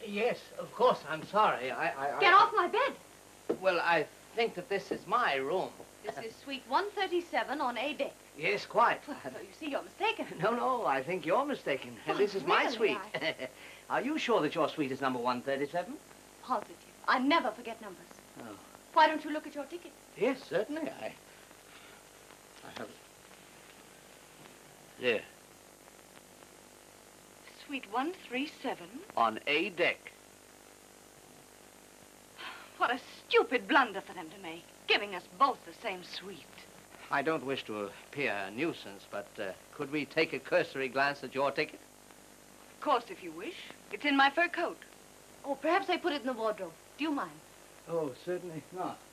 Yes, of course. I'm sorry. Get off my bed. Well, I think that this is my room. This is suite 137 on A deck. Yes, quite. So you see, you're mistaken. No, I think you're mistaken. Oh, This is my really, suite. Are you sure that your suite is number 137? Positive. I never forget numbers. Oh. Why don't you look at your ticket? Yes, certainly. I have it. There. Suite 137? On A deck. What a stupid blunder for them to make, giving us both the same suite. I don't wish to appear a nuisance, but could we take a cursory glance at your ticket? Of course, if you wish. It's in my fur coat. Oh, perhaps they put it in the wardrobe. Do you mind? Oh, certainly not.